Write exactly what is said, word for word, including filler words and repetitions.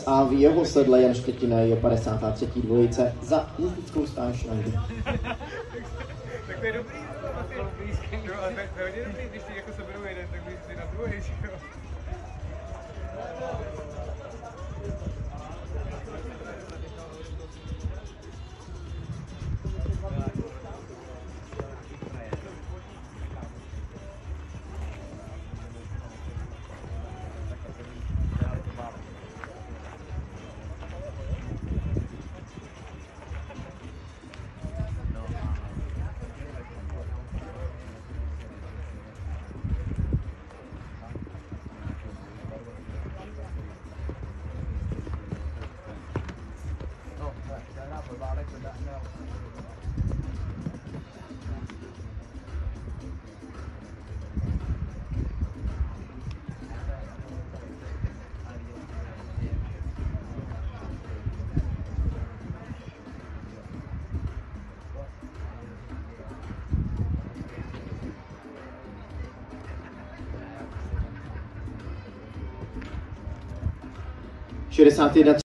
Alex a v jeho sedle Jan Štětina je padesátá třetí dvojice za jezdeckou stáž na jdu. Tak to je dobrý, no, ale to je hodně dobrý, když ti jako seberou jeden, tak když si na druhý, že jo. šedesát jedna